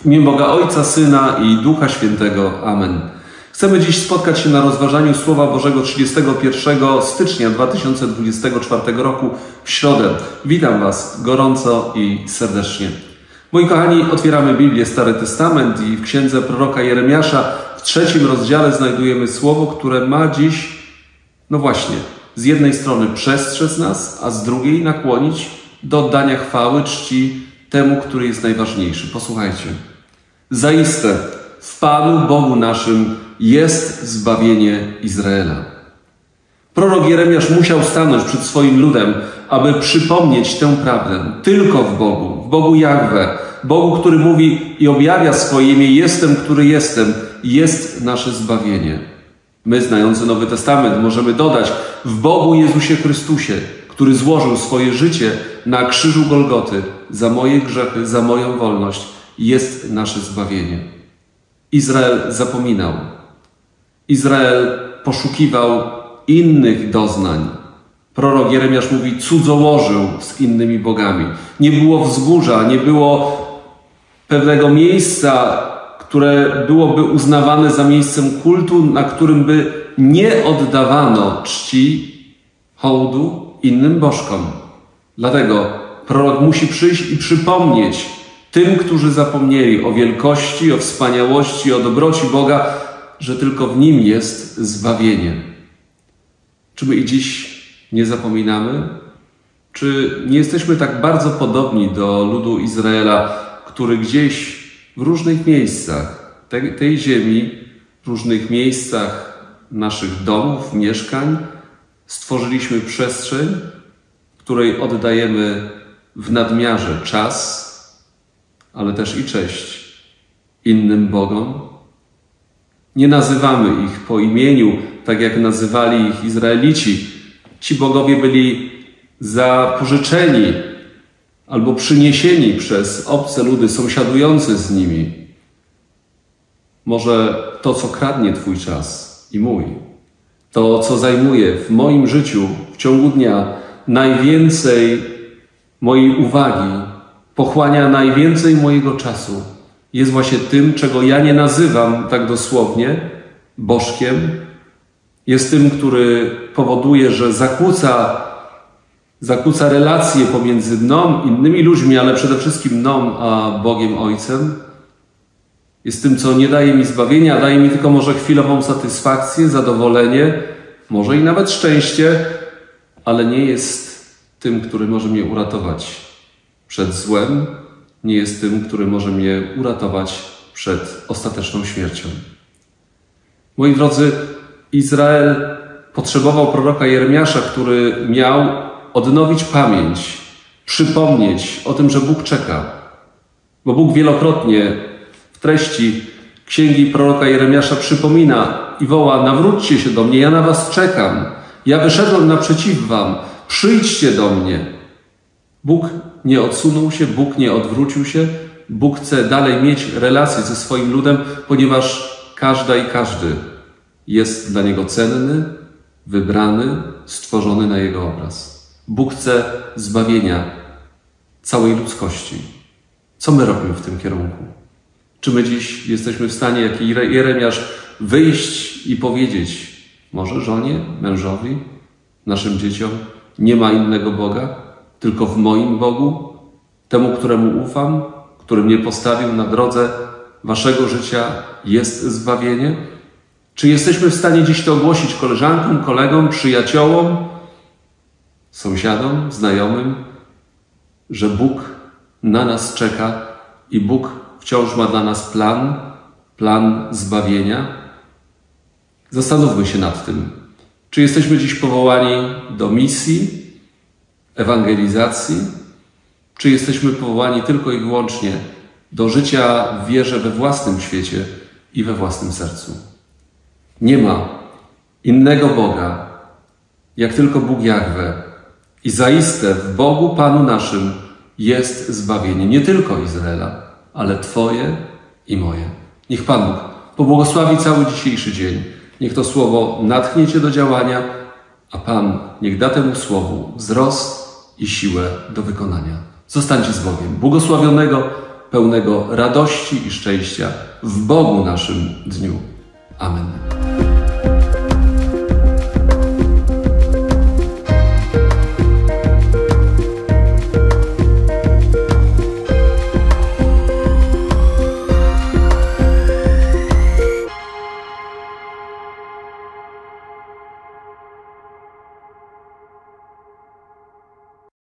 imię Boga Ojca, Syna i Ducha Świętego. Amen. Chcemy dziś spotkać się na rozważaniu Słowa Bożego 31 stycznia 2024 roku w środę. Witam Was gorąco i serdecznie. Moi kochani, otwieramy Biblię, Stary Testament i w księdze proroka Jeremiasza w 3 rozdziale znajdujemy słowo, które ma dziś, no właśnie, z jednej strony przestrzec nas, a z drugiej nakłonić do oddania chwały, czci temu, który jest najważniejszy. Posłuchajcie. Zaiste w Panu Bogu naszym jest zbawienie Izraela. Prorok Jeremiasz musiał stanąć przed swoim ludem, aby przypomnieć tę prawdę. Tylko w Bogu Jahwe, Bogu, który mówi i objawia swoje imię, jestem, który jestem, jest nasze zbawienie. My, znający Nowy Testament, możemy dodać w Bogu Jezusie Chrystusie, który złożył swoje życie na krzyżu Golgoty za moje grzechy, za moją wolność, jest nasze zbawienie. Izrael zapominał. Izrael poszukiwał innych doznań. Prorok Jeremiasz mówi, cudzołożył z innymi bogami. Nie było wzgórza, nie było pewnego miejsca, które byłoby uznawane za miejscem kultu, na którym by nie oddawano czci, hołdu innym bożkom. Dlatego prorok musi przyjść i przypomnieć tym, którzy zapomnieli o wielkości, o wspaniałości, o dobroci Boga, że tylko w Nim jest zbawienie. Czy my i dziś nie zapominamy? Czy nie jesteśmy tak bardzo podobni do ludu Izraela, który gdzieś w różnych miejscach tej ziemi, w różnych miejscach naszych domów, mieszkań stworzyliśmy przestrzeń, w której oddajemy w nadmiarze czas, ale też i cześć innym bogom? Nie nazywamy ich po imieniu, tak jak nazywali ich Izraelici. Ci bogowie byli zapożyczeni albo przyniesieni przez obce ludy sąsiadujące z nimi. Może to, co kradnie Twój czas i mój, to, co zajmuje w moim życiu w ciągu dnia najwięcej mojej uwagi, pochłania najwięcej mojego czasu, jest właśnie tym, czego ja nie nazywam tak dosłownie bożkiem. Jest tym, który powoduje, że zakłóca relacje pomiędzy mną, innymi ludźmi, ale przede wszystkim mną a Bogiem Ojcem. Jest tym, co nie daje mi zbawienia, daje mi tylko może chwilową satysfakcję, zadowolenie, może i nawet szczęście, ale nie jest tym, który może mnie uratować przed złem, nie jest tym, który może mnie uratować przed ostateczną śmiercią. Moi drodzy, Izrael potrzebował proroka Jeremiasza, który miał odnowić pamięć, przypomnieć o tym, że Bóg czeka. Bo Bóg wielokrotnie w treści księgi proroka Jeremiasza przypomina i woła, nawróćcie się do mnie, ja na was czekam, ja wyszedłem naprzeciw wam, przyjdźcie do mnie. Bóg nie odsunął się, Bóg nie odwrócił się, Bóg chce dalej mieć relacje ze swoim ludem, ponieważ każda i każdy jest dla Niego cenny, wybrany, stworzony na Jego obraz. Bóg chce zbawienia całej ludzkości. Co my robimy w tym kierunku? Czy my dziś jesteśmy w stanie, jak Jeremiasz, wyjść i powiedzieć może żonie, mężowi, naszym dzieciom, nie ma innego Boga, tylko w moim Bogu, temu, któremu ufam, który mnie postawił na drodze waszego życia, jest zbawienie? Czy jesteśmy w stanie dziś to ogłosić koleżankom, kolegom, przyjaciołom, sąsiadom, znajomym, że Bóg na nas czeka i Bóg wciąż ma dla nas plan zbawienia? Zastanówmy się nad tym. Czy jesteśmy dziś powołani do misji, ewangelizacji, czy jesteśmy powołani tylko i wyłącznie do życia w wierze we własnym świecie i we własnym sercu? Nie ma innego Boga, jak tylko Bóg Jahwe. I zaiste w Bogu Panu naszym jest zbawienie nie tylko Izraela, ale Twoje i moje. Niech Pan Bóg pobłogosławi cały dzisiejszy dzień. Niech to słowo natchnie Cię do działania, a Pan niech da temu słowu wzrost i siłę do wykonania. Zostańcie z Bogiem. Błogosławionego pełnego radości i szczęścia w Bogu naszym dniu. Amen.